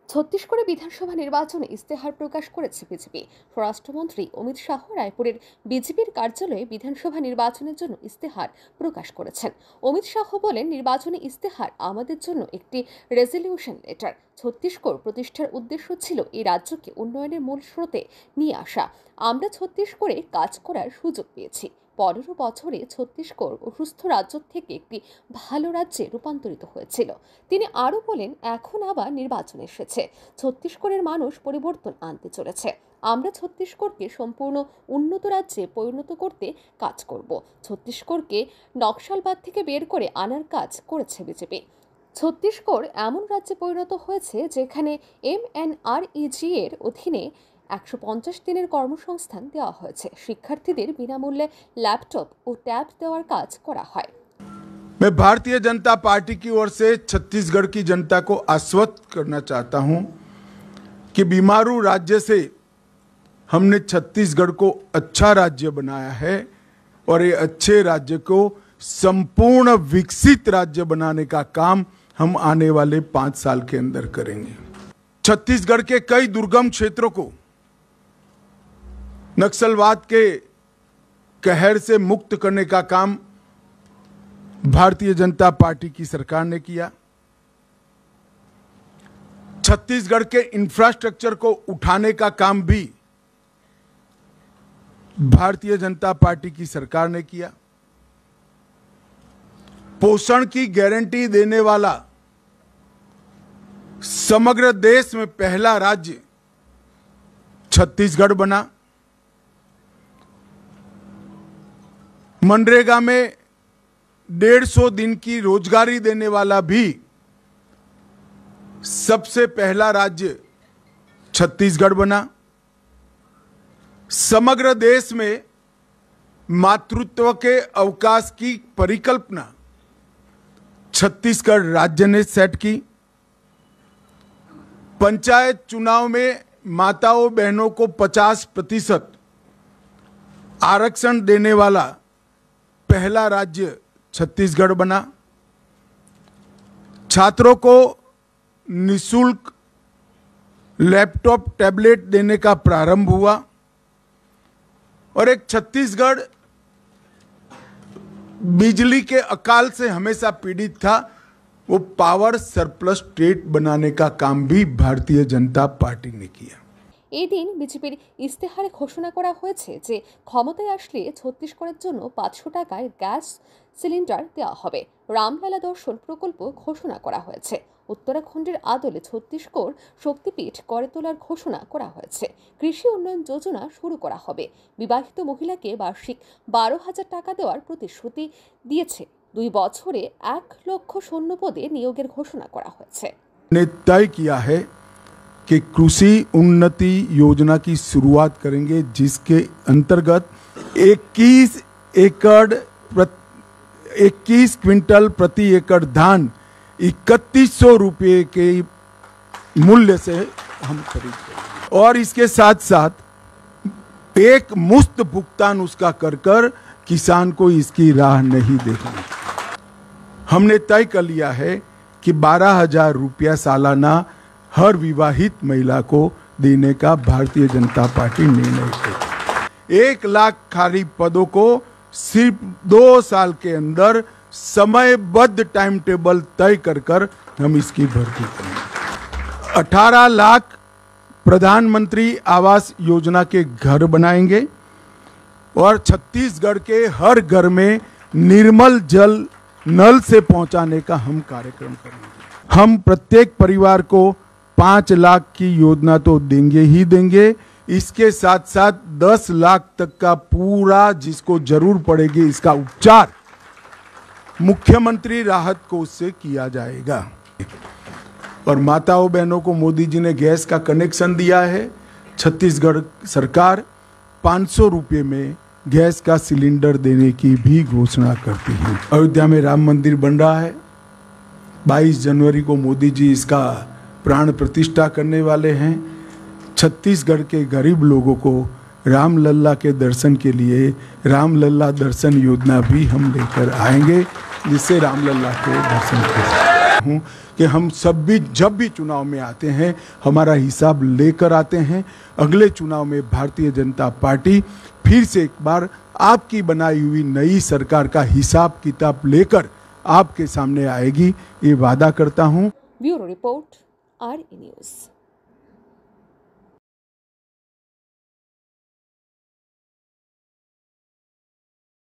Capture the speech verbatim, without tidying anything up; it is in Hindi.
ছত্তিশগড়ে বিধানসভা নির্বাচনে ইস্তেহার প্রকাশ করেছে বিজেপি। স্বরাষ্ট্রমন্ত্রী অমিত শাহ রায়পুরের বিজেপির কার্যালয়ে বিধানসভা নির্বাচনের জন্য ইস্তেহার প্রকাশ করেছেন। অমিত শাহ বলেন, নির্বাচনী ইস্তেহার আমাদের জন্য একটি রেজলিউশন লেটার। ছত্তিশগড় প্রতিষ্ঠার উদ্দেশ্য ছিল এই রাজ্যকে উন্নয়নের মূল স্রোতে নিয়ে আসা। আমরা ছত্তিশগড়ে কাজ করার সুযোগ পেয়েছি। পনেরো বছরে ছত্তিশগড় অসুস্থ রাজ্য থেকে একটি ভালো রাজ্যে রূপান্তরিত হয়েছিল। তিনি আরও বলেন, এখন আবার নির্বাচন এসেছে, ছত্তিশগড়ের মানুষ পরিবর্তন আনতে চলেছে। আমরা ছত্তিশগড়কে সম্পূর্ণ উন্নত রাজ্যে পরিণত করতে কাজ করব। ছত্তিশগড়কে নকশালবাদ থেকে বের করে আনার কাজ করেছে বিজেপি। ছত্তিশগড় এমন রাজ্যে পরিণত হয়েছে যেখানে এম এন আর ই জি এর অধীনে একশো পঞ্চাশ দিনের কর্মসংস্থান দেওয়া হয়েছে। শিক্ষার্থীদের বিনামূল্যে ল্যাপটপ ও ট্যাব দেওয়ার কাজ করা হয়। मैं भारतीय जनता पार्टी की ओर से छत्तीसगढ़ की जनता को आश्वस्त करना चाहता हूं कि बीमारू राज्य से हमने छत्तीसगढ़ को अच्छा राज्य बनाया है और ये अच्छे राज्य को संपूर्ण विकसित राज्य बनाने का काम हम आने वाले पांच साल के अंदर करेंगे। छत्तीसगढ़ के कई दुर्गम क्षेत्रों को नक्सलवाद के कहर से मुक्त करने का काम भारतीय जनता पार्टी की सरकार ने किया। छत्तीसगढ़ के इंफ्रास्ट्रक्चर को उठाने का काम भी भारतीय जनता पार्टी की सरकार ने किया। पोषण की गारंटी देने वाला समग्र देश में पहला राज्य छत्तीसगढ़ बना। मनरेगा में डेढ़ सौ दिन की रोजगारी देने वाला भी सबसे पहला राज्य छत्तीसगढ़ बना। समग्र देश में मातृत्व के अवकाश की परिकल्पना छत्तीसगढ़ राज्य ने सेट की। पंचायत चुनाव में माताओं बहनों को पचास प्रतिशत आरक्षण देने वाला पहला राज्य छत्तीसगढ़ बना। छात्रों को निःशुल्क लैपटॉप टैबलेट देने का प्रारंभ हुआ और एक छत्तीसगढ़ बिजली के अकाल से हमेशा पीड़ित था, वो पावर सरप्लस स्टेट बनाने का काम भी भारतीय जनता पार्टी ने किया। এই দিন বিজেপির ইস্তেহারে ঘোষণা করা হয়েছে যে ক্ষমতায় আসলে ছত্তিশগড়ের জন্য পাঁচশো টাকায় গ্যাস সিলিন্ডার দেওয়া হবে। রামলালা দর্শন প্রকল্প ঘোষণা করা হয়েছে। উত্তরাখণ্ডের আদলে ছত্তিশগড় শক্তিপীঠ গড়ে তোলার ঘোষণা করা হয়েছে। কৃষি উন্নয়ন যোজনা শুরু করা হবে। বিবাহিত মহিলাকে বার্ষিক বারো হাজার টাকা দেওয়ার প্রতিশ্রুতি দিয়েছে। দুই বছরে এক লক্ষ শূন্য পদে নিয়োগের ঘোষণা করা হয়েছে। तय किया है कि कृषि उन्नति योजना की शुरुआत करेंगे, जिसके अंतर्गत इक्कीस एकड़ इक्कीस क्विंटल प्रति एकड़ धान इकतीस सौ रुपये के मूल्य से हम खरीदते हैं और इसके साथ साथ एक मुफ्त भुगतान उसका कर कर किसान को इसकी राह नहीं देखनी। हमने तय कर लिया है कि बारह हजार रुपया सालाना हर विवाहित महिला को देने का भारतीय जनता पार्टी निर्णय करेगी। एक लाख खाली पदों को सिर्फ दो साल के अंदर समयबद्ध टाइम टेबल तय कर कर हम इसकी भर्ती करेंगे। अठारह लाख प्रधानमंत्री आवास योजना के घर बनाएंगे और छत्तीसगढ़ के हर घर में निर्मल जल नल से पहुंचाने का हम कार्यक्रम करेंगे। हम प्रत्येक परिवार को पांच लाख की योजना तो देंगे ही देंगे, इसके साथ साथ दस लाख तक का पूरा जिसको जरूर पड़ेगी इसका उपचार मुख्यमंत्री राहत कोष से किया जाएगा। और माताओं बहनों को मोदी जी ने गैस का कनेक्शन दिया है। छत्तीसगढ़ सरकार पाँच सौ रुपये में गैस का सिलेंडर देने की भी घोषणा करती है। अयोध्या में राम मंदिर बन रहा है। बाईस जनवरी को मोदी जी इसका प्राण प्रतिष्ठा करने वाले हैं। छत्तीसगढ़ के गरीब लोगों को रामलल्ला के दर्शन के लिए रामलल्ला दर्शन योजना भी हम लेकर आएंगे, जिससे रामलल्ला के दर्शन करें। हूँ कि हम सब भी जब भी चुनाव में आते हैं हमारा हिसाब लेकर आते हैं। अगले चुनाव में भारतीय जनता पार्टी फिर से एक बार आपकी बनाई हुई नई सरकार का हिसाब किताब लेकर आपके सामने आएगी, ये वादा करता हूँ। Bureau report, R E news.